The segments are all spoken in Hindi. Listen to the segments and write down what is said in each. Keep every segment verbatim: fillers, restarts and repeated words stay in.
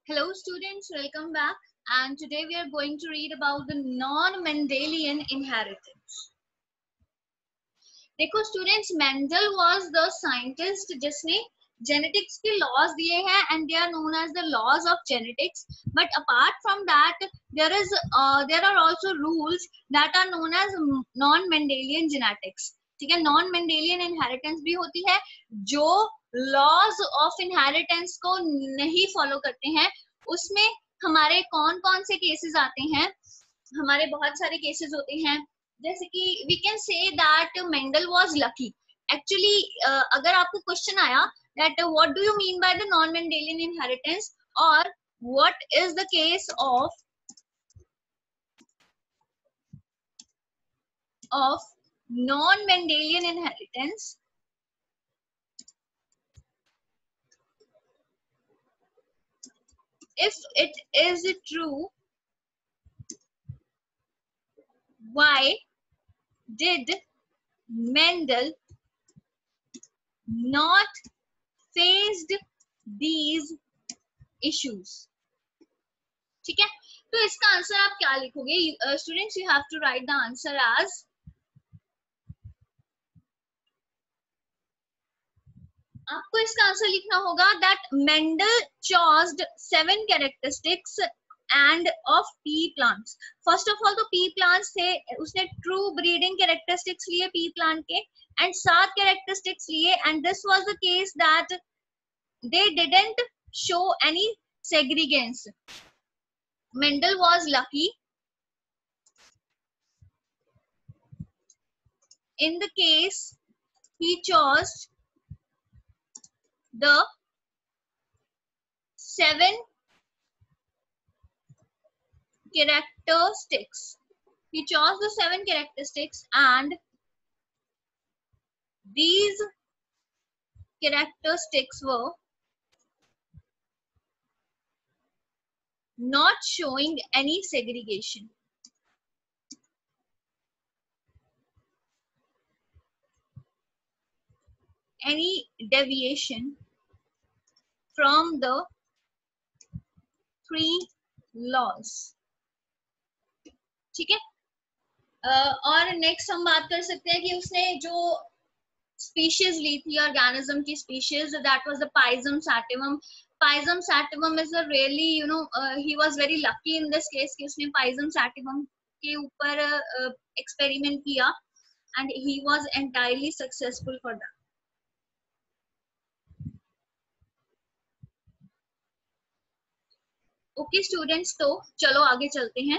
Hello students, welcome back, and today we are going to read about the non-Mendelian inheritance. देखो students, Mendel was the scientist जिसने genetics के laws दिए हैं and they are known as the laws of genetics. But apart from that, there is uh, there are also rules that are known as non-Mendelian genetics. ठीक है, non-Mendelian inheritance भी होती है जो laws of inheritance को नहीं follow करते हैं. उसमें हमारे कौन कौन से केसेस आते हैं? हमारे बहुत सारे केसेस होते हैं, जैसे कि we can say that Mendel was lucky. Actually अगर आपको क्वेश्चन आया that what do you mean by the non Mendelian inheritance और what is the case of of non Mendelian inheritance, if it is true, why did Mendel not faced these issues? ठीक है, तो इसका आंसर आप क्या लिखोगे? Students, you have to write the answer as, आपको इसका आंसर लिखना होगा that Mendel chose seven characteristics and of pea plants. First of all तो पी प्लांट्स थे, उसने ट्रू ब्रीडिंग कैरेक्टरिस्टिक्स लिए पी प्लांट के एंड सात कैरेक्टरिस्टिक्स लिए, and this was the case that they didn't show any segregation. Mendel was lucky in the case he chose the seven characteristics. He chose the seven characteristics and these characteristics were not showing any segregation. Any deviation from the three laws. ठीक है, uh, और नेक्स्ट हम बात कर सकते हैं कि उसने जो स्पीशीज ली थी ऑर्गेनिज्म की species, that was the Pisum sativum. Pisum sativum is a really you know he was very lucky in this case कि उसने पाइजम सैटिवम के ऊपर एक्सपेरिमेंट uh, किया and he was entirely successful for that. Okay students, तो चलो आगे चलते हैं.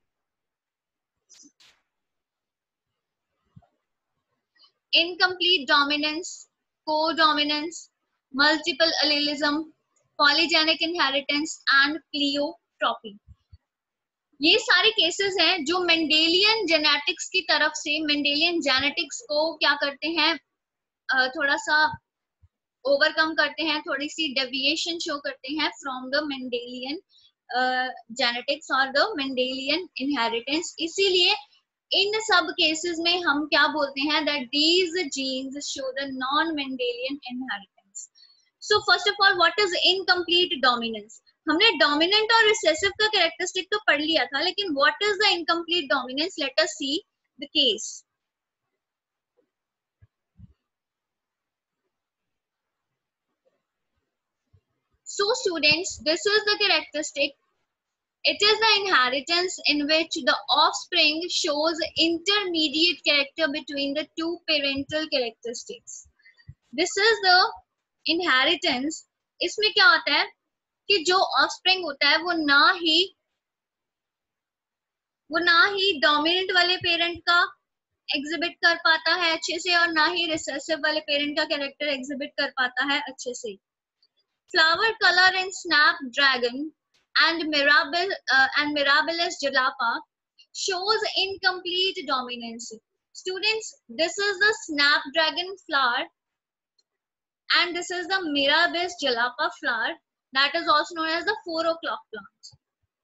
Incomplete dominance, co-dominance, multiple allelism, polygenic inheritance and pleiotropy, ये सारे केसेस हैं जो मेंडेलियन जेनेटिक्स की तरफ से, मेंडेलियन जेनेटिक्स को क्या करते हैं, थोड़ा सा ओवरकम करते हैं, थोड़ी सी डेविएशन शो करते हैं फ्रॉम द मेंडेलियन जेनेटिक्स और द मेंडेलियन इनहेरिटेंस. इसीलिए इन सब केसेस में हम क्या बोलते हैं that these genes show the non Mendelian inheritance. So first of all, what is incomplete dominance? हमने डोमिनेंट और रिसेसिव का कैरेक्टरिस्टिक तो पढ़ लिया था, लेकिन what is the incomplete dominance? Let us see the case. So students, this is the characteristic. It is the inheritance in which the offspring shows intermediate character between the two parental characteristics. This is the inheritance. इसमें क्या होता है कि जो offspring होता है वो ना ही वो ना ही dominant वाले parent का exhibit कर पाता है अच्छे से और ना ही recessive वाले parent का character exhibit कर पाता है अच्छे से. Flower color in Snapdragon and Mirabilis uh, and Mirabilis jalapa shows incomplete dominance. Students, this is the Snapdragon flower and this is the Mirabilis jalapa flower, that is also known as the four o'clock plant.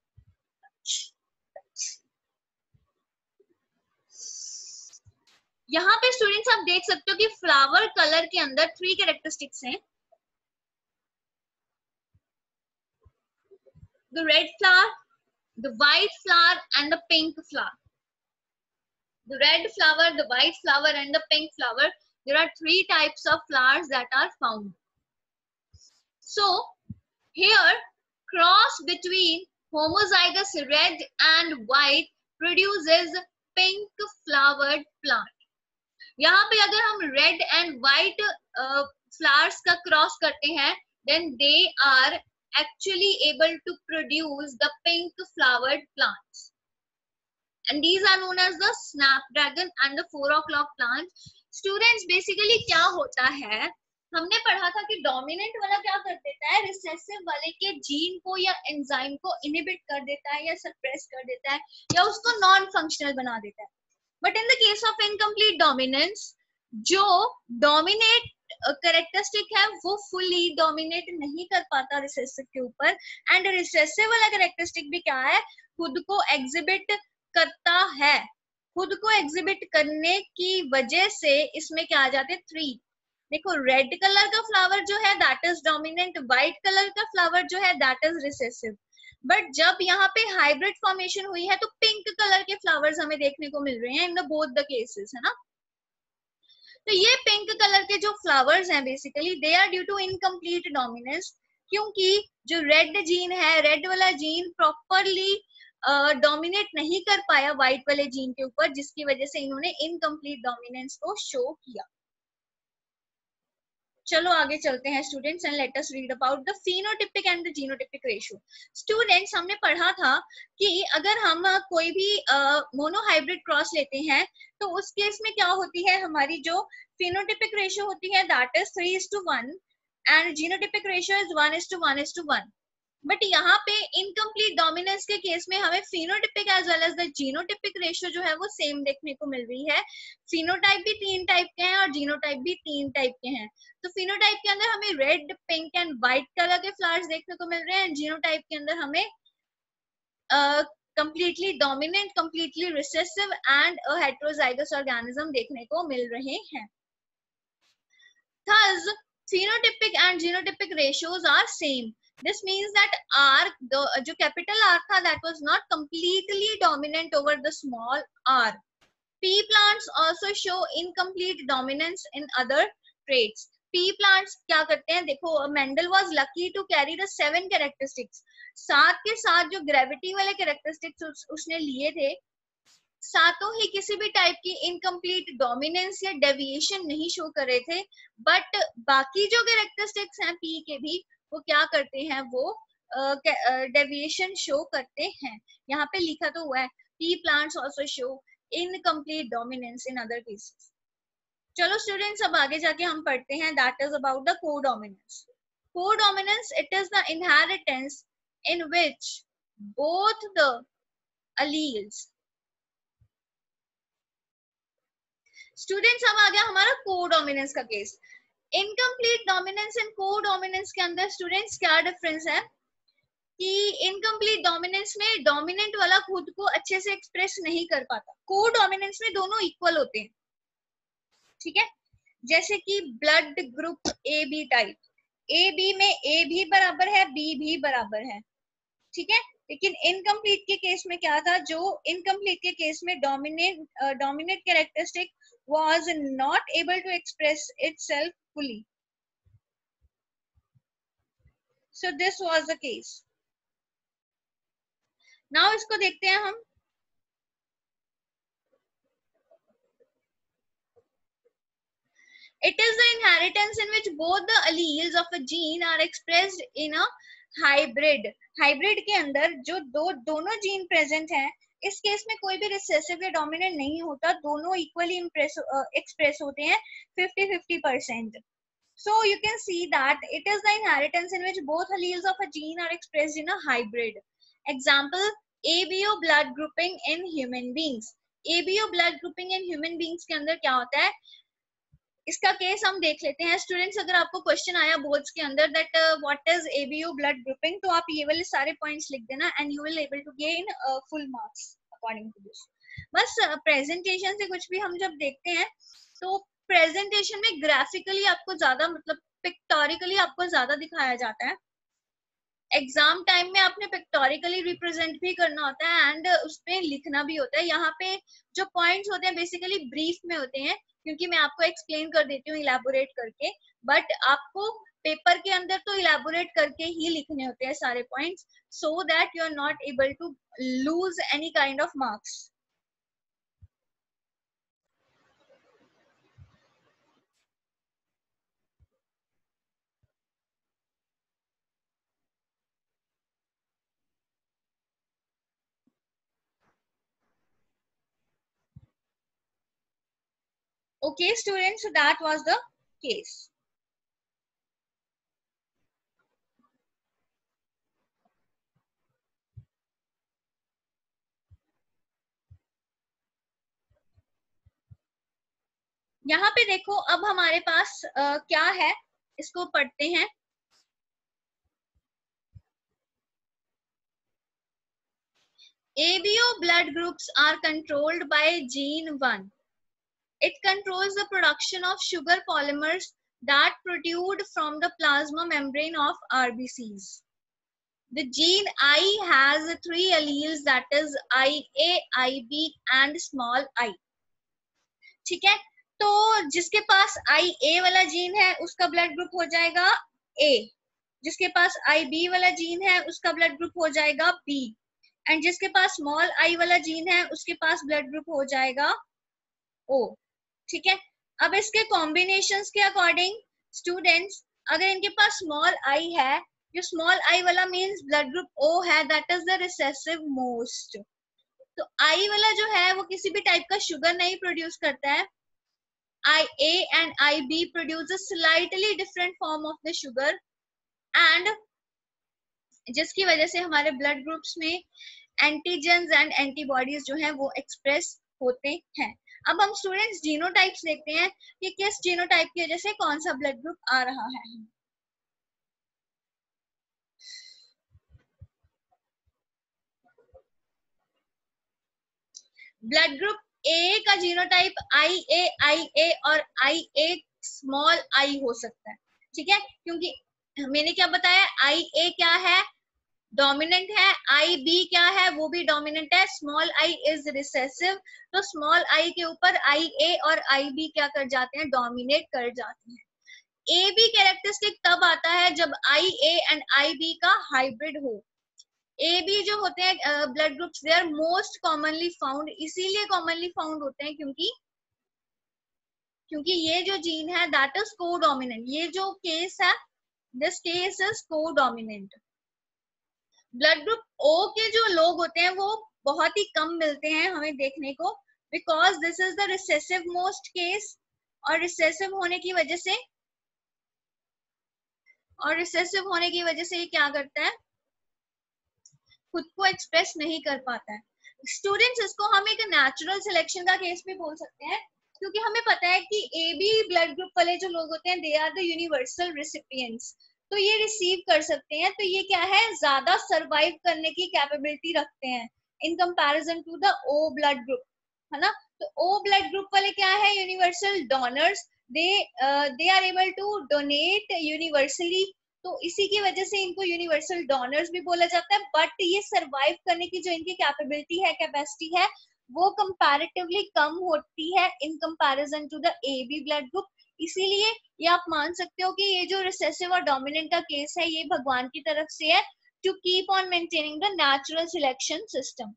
यहाँ पे स्टूडेंट्स आप देख सकते हो कि फ्लावर कलर के अंदर थ्री कैरेक्टरिस्टिक्स हैं. the red flower, the white flower and the pink flower. The red flower, the white flower and the pink flower. There are three types of flowers that are found. So here cross between homozygous red and white produces pink flowered plant. यहाँ पे अगर हम red and white uh, flowers का cross करते हैं, then they are actually able to produce the pink flowered plants. And these are known as the snapdragon and the four o'clock plant. Students, basically क्या होता है, हमने पढ़ा था कि डोमिनेंट वाला क्या कर देता है, रिसेसिव वाले के जीन को या एंजाइम को इनहिबिट कर देता है या सप्रेस कर देता है या उसको नॉन फंक्शनल बना देता है. But in the case of incomplete dominance, जो डोमिनेट करेक्टरिस्टिक है वो फुली डोमिनेट नहीं कर पाता रिसेसिव के ऊपर. एंड रिसेसिव वाला करेक्टरिस्टिक भी क्या है, खुद को एग्जिबिट करता है. खुद को एग्जिबिट करने की वजह से इसमें क्या आ जाते हैं, थ्री. देखो रेड कलर का फ्लावर जो है that is dominant, white colour का फ्लावर जो है दैट इज रिसेसिव. बट जब यहाँ पे हाइब्रिड फॉर्मेशन हुई है तो पिंक कलर के फ्लावर्स हमें देखने को मिल रहे हैं in the both the cases, है ना. तो ये पिंक कलर के जो फ्लावर्स हैं basically they are due to incomplete dominance, क्योंकि जो रेड जीन है, रेड वाला जीन प्रॉपरली डोमिनेट uh, नहीं कर पाया व्हाइट वाले जीन के ऊपर, जिसकी वजह से इन्होंने इनकम्प्लीट डोमिनेंस को शो किया. चलो आगे चलते हैं students and let us read about the phenotypic and the genotypic ratio. Students, हमने पढ़ा था कि अगर हम कोई भी मोनोहाइब्रिड क्रॉस लेते हैं तो उस केस में क्या होती है, हमारी जो phenotypic रेशियो होती है that is three is to one and genotypic ratio is one is to one is to one. But यहाँ पे इनकम्प्लीट डोमिनेंस के केस में हमें phenotypic as well as the genotypic ratio जो है वो सेम देखने को मिल रही है. phenotype भी तीन टाइप के हैं और जीनोटाइप भी तीन टाइप के हैं. तो phenotype के अंदर हमें red, pink and white colour के फ्लावर्स देखने को मिल रहे हैं. जीनोटाइप के अंदर हमें completely dominant, completely recessive and a heterozygous organism देखने को मिल रहे हैं. Thus, phenotypic and genotypic ratios are same. This means that R, the जो capital R था, that was not completely dominant over the small r. Pea plants also show incomplete dominance in other traits. Pea plants क्या करते हैं, देखो Mendel was lucky to carry the seven characteristics. सात के साथ जो gravity वाले characteristics उस, उसने लिए थे, सातों ही किसी भी टाइप की इनकम्प्लीट डोमिनेंस या डेविएशन नहीं शो कर रहे थे. बट बाकी जो कैरेक्टरिस्टिक्स हैं पी के भी वो क्या करते हैं, वो डेविएशन uh, शो करते हैं. यहाँ पे लिखा तो हुआ है pea plants also show incomplete dominance in other cases. चलो स्टूडेंट्स, अब आगे जाके हम पढ़ते हैं that is about the codominance. Codominance, it is the inheritance in which both the alleles. Students, अब आ गया हमारा कोडोमिनेंस का case. Incomplete dominance and codominance के अंदर स्टूडेंट्स क्या डिफरेंस है कि इनकम्प्लीट डोमिनेंस में डोमिनेंट वाला खुद को अच्छे से एक्सप्रेस नहीं कर पाता. कोडोमिनेंस में दोनों इक्वल होते हैं, ठीक है. जैसे कि blood group A B type, A B में ए भी बराबर है, बी भी बराबर है, ठीक है. लेकिन इनकम्प्लीट के केस में क्या था, जो इनकम्प्लीट के केस में dominate dominate characteristic was not able to express itself fully. So this was the case. Now इसको देखते हैं हम. It is the inheritance in which both the alleles of a gene are expressed in a hybrid. Hybrid के अंदर जो दो दोनों जीन प्रेजेंट हैं, इस केस में कोई भी रिसेसिव या डोमिनेंट नहीं होता, दोनों इक्वली एक्सप्रेस होते हैं fifty fifty percent. So you can see that it is the inheritance in which both alleles of a gene are expressed in a hybrid. Example, A B O blood grouping in human beings. A B O blood grouping in human beings के अंदर क्या होता है, इसका केस हम देख लेते हैं. स्टूडेंट्स, अगर आपको क्वेश्चन आया बोर्ड्स के अंदर that what is A B O blood grouping, तो आप ये वाले सारे पॉइंट्स लिख देना and you will able to gain full marks according to this. बस प्रेजेंटेशन uh, से कुछ भी हम जब देखते हैं तो प्रेजेंटेशन में ग्राफिकली आपको ज्यादा, मतलब पिक्टोरिकली आपको ज्यादा दिखाया जाता है. एग्जाम टाइम में आपने पिक्टोरिकली रिप्रेजेंट भी करना होता है एंड उसपे लिखना भी होता है। यहाँ पे जो पॉइंट्स होते हैं बेसिकली ब्रीफ में होते हैं, क्योंकि मैं आपको एक्सप्लेन कर देती हूँ इलेबोरेट करके, बट आपको पेपर के अंदर तो इलेबोरेट करके ही लिखने होते हैं सारे points, so that you are not able to lose any kind of marks. Okay students, so that was the case. यहाँ पे देखो अब हमारे पास uh, क्या है, इसको पढ़ते हैं। A B O blood groups are controlled by gene one. It controls the production of sugar polymers that protrude from the plasma membrane of R B Cs. The gene I has three alleles, that is I A, I B and small I. ठीक है, तो जिसके पास I A वाला जीन है उसका ब्लड ग्रुप हो जाएगा A, जिसके पास I B वाला जीन है उसका ब्लड ग्रुप हो जाएगा B, एंड जिसके पास स्मॉल I वाला जीन है उसके पास ब्लड ग्रुप हो जाएगा O। ठीक है, अब इसके कॉम्बिनेशंस के अकॉर्डिंग स्टूडेंट्स, अगर इनके पास स्मॉल I है, जो स्मॉल I वाला मींस ब्लड ग्रुप O है, that is the recessive most. तो I वाला जो है वो किसी भी टाइप का शुगर नहीं प्रोड्यूस करता है। I A and I B produce a slightly different form of the sugar, and जिसकी वजह से हमारे ब्लड ग्रुप्स में एंटीजेंस एंड एंटीबॉडीज जो है वो एक्सप्रेस होते हैं। अब हम स्टूडेंट्स जीनोटाइप्स देखते हैं कि किस जीनोटाइप की वजह से कौन सा ब्लड ग्रुप आ रहा है। ब्लड ग्रुप ए का जीनोटाइप आई ए, आई ए और आई ए स्मॉल आई हो सकता है। ठीक है, क्योंकि मैंने क्या बताया, आई ए क्या है, डोमिनेंट है, आई बी क्या है, वो भी डोमिनेंट है, स्मॉल आई इज रिसेसिव, तो स्मॉल आई के ऊपर आई ए और आई बी क्या कर जाते हैं, डोमिनेट कर जाते हैं। ए बी कैरेक्टरिस्टिक तब आता है जब I A and I B का हाइब्रिड हो। ए बी जो होते हैं blood groups, they are most commonly found, इसीलिए कॉमनली फाउंड होते हैं क्योंकि क्योंकि ये जो जीन है दैट इज कोडोमिनेंट। ये जो केस है, this case is codominant. Blood group O के जो लोग होते हैं वो बहुत ही कम मिलते हैं हमें देखने को, because this is the recessive most case, और रिसेसिव होने की वजह से और रिसेसिव होने की वजह से ये क्या करता है, खुद को एक्सप्रेस नहीं कर पाता है। स्टूडेंट्स, इसको हम एक नेचुरल सिलेक्शन का केस भी बोल सकते हैं, क्योंकि हमें पता है कि ए बी ब्लड ग्रुप वाले जो लोग होते हैं, they are the universal recipients, तो ये रिसीव कर सकते हैं, तो ये क्या है, ज्यादा सरवाइव करने की कैपेबिलिटी रखते हैं in comparison to the O blood group, है ना। तो ओ ब्लड ग्रुप वाले क्या है, universal donors, they they are able to donate universally, तो इसी की वजह से इनको यूनिवर्सल डोनर्स भी बोला जाता है। बट ये सरवाइव करने की जो इनकी कैपेबिलिटी है, कैपेसिटी है, वो कंपैरेटिवली कम होती है in comparison to the A B blood group. इसीलिए ये आप मान सकते हो कि ये जो रिसेसिव और डोमिनेंट का केस है, ये भगवान की तरफ से है, to keep on maintaining the natural selection system.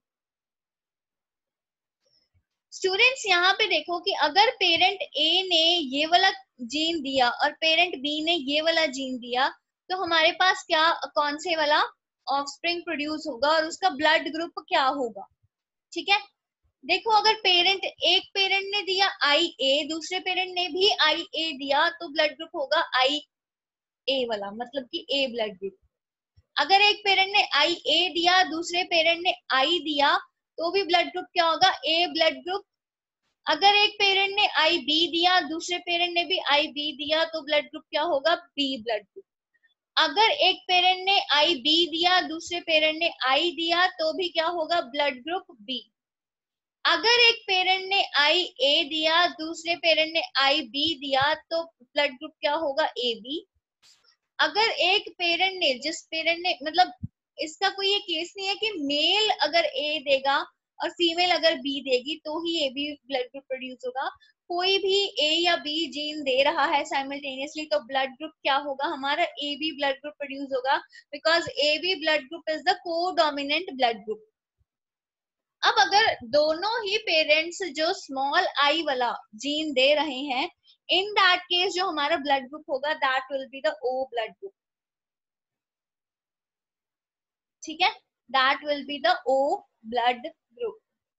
Students, यहाँ पे देखो कि अगर पेरेंट ए ने ये वाला जीन दिया और पेरेंट बी ने ये वाला जीन दिया, तो हमारे पास क्या, कौन से वाला ऑफस्प्रिंग प्रोड्यूस होगा और उसका ब्लड ग्रुप क्या होगा। ठीक है, देखो अगर पेरेंट, एक पेरेंट ने दिया आई ए, दूसरे पेरेंट ने भी आई ए दिया, तो ब्लड ग्रुप होगा आई ए वाला, मतलब कि ए ब्लड ग्रुप। अगर एक पेरेंट ने आई ए दिया, दूसरे पेरेंट ने आई दिया, तो भी ब्लड ग्रुप क्या होगा, ए ब्लड ग्रुप। अगर एक पेरेंट ने आई बी दिया, दूसरे पेरेंट ने भी आई बी दिया, तो ब्लड ग्रुप क्या होगा, बी ब्लड ग्रुप। अगर एक पेरेंट ने आई बी दिया, दूसरे पेरेंट ने आई दिया, तो भी क्या होगा, ब्लड ग्रुप बी। अगर एक पेरेंट ने आई ए दिया, दूसरे पेरेंट ने आई बी दिया, तो ब्लड ग्रुप क्या होगा, ए बी। अगर एक पेरेंट ने जिस पेरेंट ने मतलब इसका कोई ये केस नहीं है कि मेल अगर ए देगा और फीमेल अगर बी देगी तो ही A B blood group produce होगा। कोई भी ए या बी जीन दे रहा है साइमल्टेनियसली तो ब्लड ग्रुप क्या होगा, हमारा A B blood group produce होगा, because A B blood group is the codominant blood group. अब अगर दोनों ही पेरेंट्स जो स्मॉल आई वाला जीन दे रहे हैं, इन दैट केस जो हमारा ब्लड ग्रुप होगा that will be the O blood group. ठीक है, that will be the O blood group.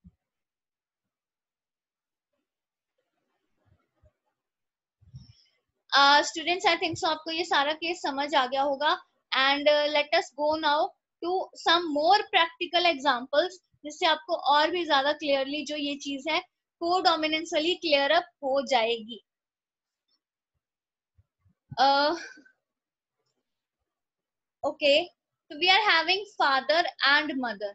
Students I think so आपको ये सारा केस समझ आ गया होगा। And let us go now to some more practical examples जिससे आपको और भी ज्यादा क्लियरली जो ये चीज है को डोमिनेंस वाली क्लियर अप हो जाएगी। Okay, so we are having father and mother.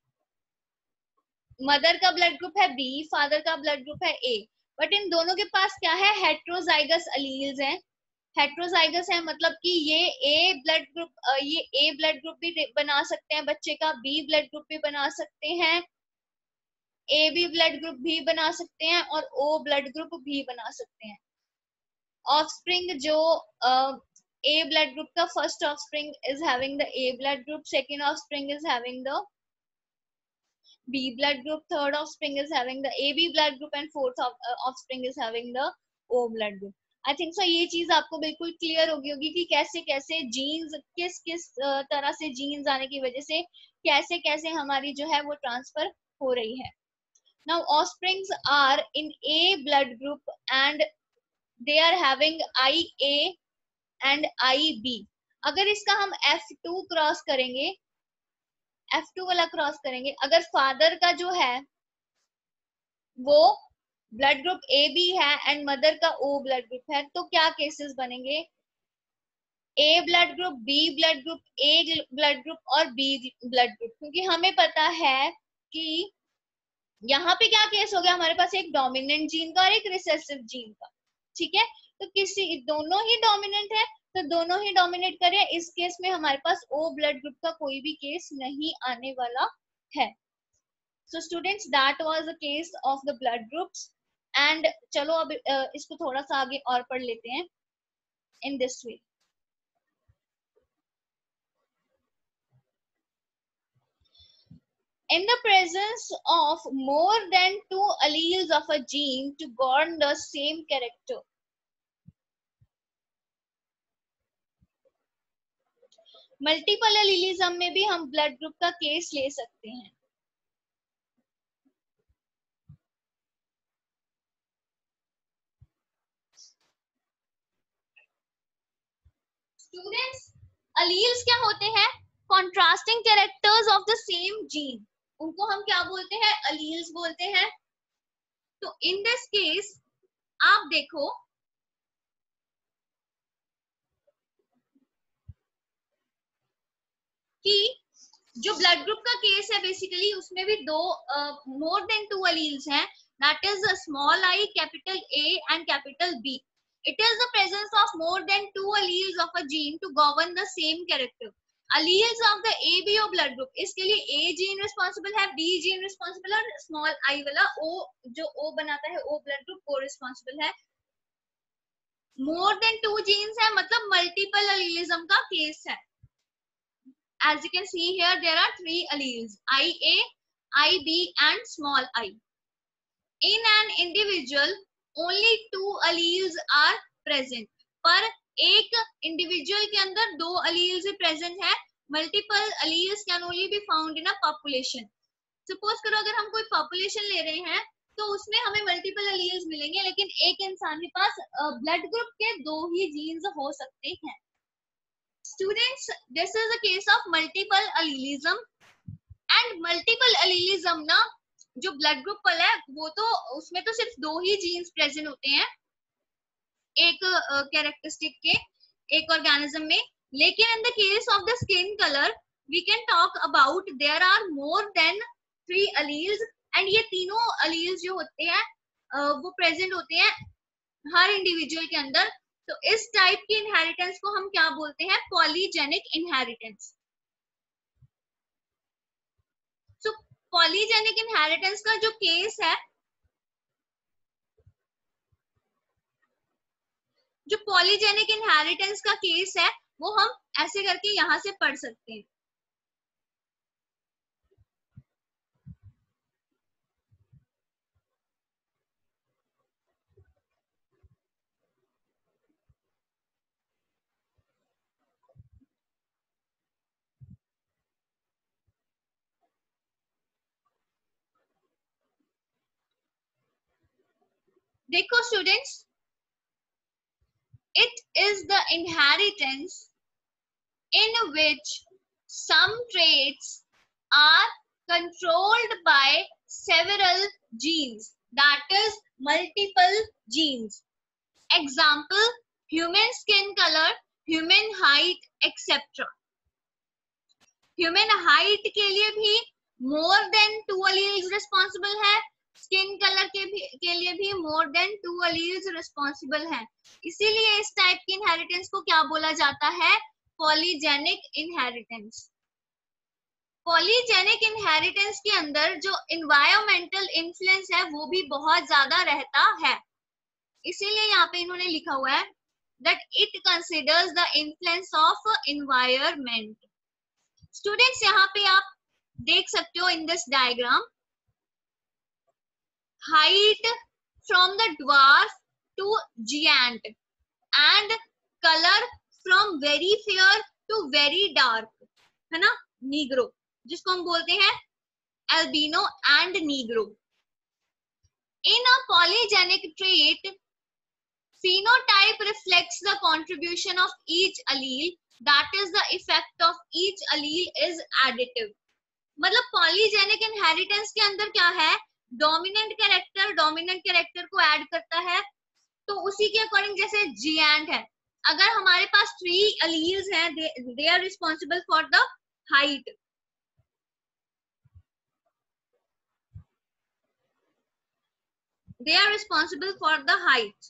Mother का ब्लड ग्रुप है बी, फादर का ब्लड ग्रुप है ए, बट इन दोनों के पास क्या है, हेट्रोजाइगस अलील्स हैं। हेट्रोजाइगस है मतलब कि ये ए ब्लड ग्रुप ये ए ब्लड ग्रुप भी बना सकते हैं बच्चे का, बी ब्लड ग्रुप भी बना सकते हैं, ए बी ब्लड ग्रुप भी बना सकते हैं और ओ ब्लड ग्रुप भी बना सकते हैं। ऑफस्प्रिंग जो ए ब्लड ग्रुप का first offspring is having the A blood group, second offspring is having the B blood group, third offspring is having the A B blood group and fourth of, uh, offspring is having the O blood group. I think so ये चीज आपको बिल्कुल क्लियर होगी होगी कि कैसे कैसे जीन्स किस किस तरह से जीन्स आने की वजह से कैसे कैसे हमारी जो है वो ट्रांसफर हो रही है। Now offsprings are in A blood group and they are having I A and I B. अगर इसका हम F टू क्रॉस करेंगे, एफ टू वाला क्रॉस करेंगे, अगर फादर का जो है वो ब्लड ग्रुप ए बी है एंड मदर का ओ ब्लड ग्रुप है तो क्या केसेस बनेंगे, A blood group, B blood group, A blood group और बी ब्लड ग्रुप। क्योंकि हमें पता है कि यहाँ पे क्या केस हो गया, हमारे पास एक डोमिनेंट जीन का और एक रिसेसिव जीन का। ठीक है, तो किसी दोनों ही डोमिनेंट है तो दोनों ही डोमिनेट करें, इस केस में हमारे पास ओ ब्लड ग्रुप का कोई भी केस नहीं आने वाला है। So students that was the case of the blood groups. And चलो अब इसको थोड़ा सा आगे और पढ़ लेते हैं in this way. In the presence of more than two alleles of a gene to govern the same character, multiple allelism में भी हम ब्लड ग्रुप का केस ले सकते हैं। स्टूडेंट्स अलील्स क्या होते हैं, contrasting characters of the same gene, उनको हम क्या बोलते हैं, अलील्स बोलते हैं। तो इन दिस केस आप देखो कि जो ब्लड ग्रुप का केस है बेसिकली उसमें भी दो मोर देन टू अलील्स हैं, that is small I, capital A and capital B. It is the presence of more than two alleles of a gene to govern the same character. Alleles of the A B O blood group, इसके लिए ए जीन रिस्पॉन्सिबल है, बी जीन रिस्पॉन्सिबल है और स्मॉल आई वाला ओ जो ओ बनाता है ओ ब्लड ग्रुप वो रिस्पॉन्सिबल है। मोर देन टू जीन्स है मतलब मल्टीपल अलीलिज्म का केस है। As you can see here, there are three alleles, I A, I B and small I. In an individual, only two alleles are present. पर एक individual के अंदर दो alleles ही present है। Multiple alleles can only be found in a population. Suppose करो अगर हम कोई population ले रहे हैं तो उसमें हमें multiple alleles मिलेंगे, लेकिन एक इंसान के पास blood group के दो ही genes हो सकते हैं। Students, this is a case of multiple allelism and multiple allelism ना जो blood group वाला है वो तो उसमें तो सिर्फ दो ही genes present होते हैं एक characteristic के एक organism में, लेकिन in the case of the skin color we can talk about there are more than three alleles and ये तीनों alleles जो होते हैं वो present होते हैं हर individual के अंदर। तो इस टाइप की इनहेरिटेंस को हम क्या बोलते हैं? Polygenic inheritance. तो पॉलीजेनिक इनहेरिटेंस का जो केस है, जो पॉलीजेनिक इनहेरिटेंस का केस है वो हम ऐसे करके यहां से पढ़ सकते हैं। देखो students, it is the inheritance in which some traits are controlled by several genes, that is multiple genes. Example, human skin color, human height, et cetera. Human height के लिए भी more than two alleles responsible है, स्किन कलर के भी के लिए भी more than two alleles responsible है। इसीलिए इस टाइप की इनहेरिटेंस को क्या बोला जाता है? Polygenic inheritance. पॉलीजेनिक इनहेरिटेंस के अंदर जो एनवायरमेंटल इन्फ्लुएंस है वो भी बहुत ज्यादा रहता है। इसीलिए यहाँ पे इन्होंने लिखा हुआ है that it considers the influence of environment. Students यहाँ पे आप देख सकते हो in this diagram, height from the dwarf to giant and colour from very fair to very dark, है ना, नीग्रो, जिसको हम बोलते हैं albino and negro. In a polygenic trait, phenotype reflects the contribution of each allele, that is the effect of each allele is additive. मतलब पॉलीजेनिक इनहेरिटेंस के अंदर क्या है? डोमिनेंट कैरेक्टर डोमिनेंट कैरेक्टर को ऐड करता है, तो उसी के अकॉर्डिंग जैसे जिएंट है, अगर हमारे पास थ्री अलील्स हैं, they are responsible for the height, they are responsible for the height.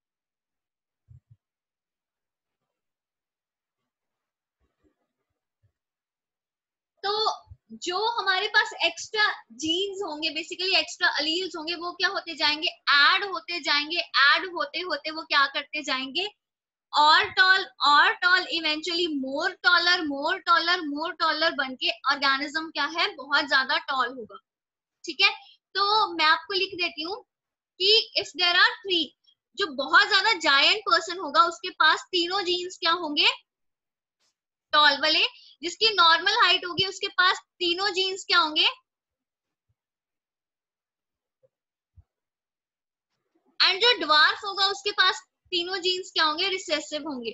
तो जो हमारे पास एक्स्ट्रा जीन्स होंगे, बेसिकली एक्स्ट्रा अलील्स होंगे, वो क्या होते जाएंगे? ऐड होते जाएंगे, ऐड होते होते वो क्या करते जाएंगे? और टॉल और tall, eventually more taller more taller more taller बन के ऑर्गेनिज्म क्या है? बहुत ज्यादा टॉल होगा। ठीक है, तो मैं आपको लिख देती हूँ कि इफ देयर आर थ्री, जो बहुत ज्यादा जायंट पर्सन होगा उसके पास तीनों जीन्स क्या होंगे? टॉल वाले। जिसकी नॉर्मल हाइट होगी उसके पास तीनों जीन्स क्या होंगे? एंड जो ड्वार्फ होगा उसके पास तीनों जीन्स क्या होंगे? रिसेसिव होंगे।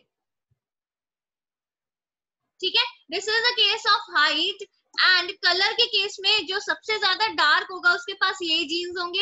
ठीक है, this is the case of height. And colour के केस में जो सबसे ज्यादा डार्क होगा उसके पास ये जीन्स होंगे,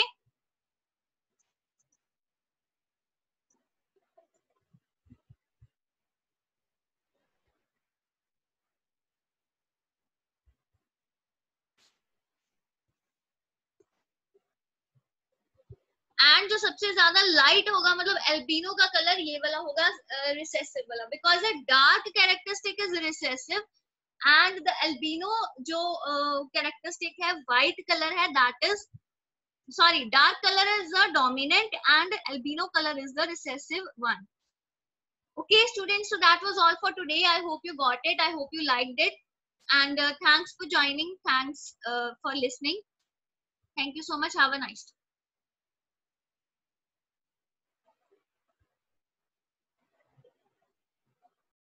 एंड जो सबसे ज्यादा लाइट होगा, मतलब एल्बिनो का कलर ये वाला होगा, रिसेसिव वाला, because the dark characteristic is recessive and the albino जो कैरेक्टरिस्टिक uh, है व्हाइट कलर है, that is sorry dark color is the dominant and albino color is the recessive one. Okay students, so that was all for today. I hope you got it, I hope you liked it, and uh, thanks for joining, thanks uh, for listening. Thank you so much, have a nice day.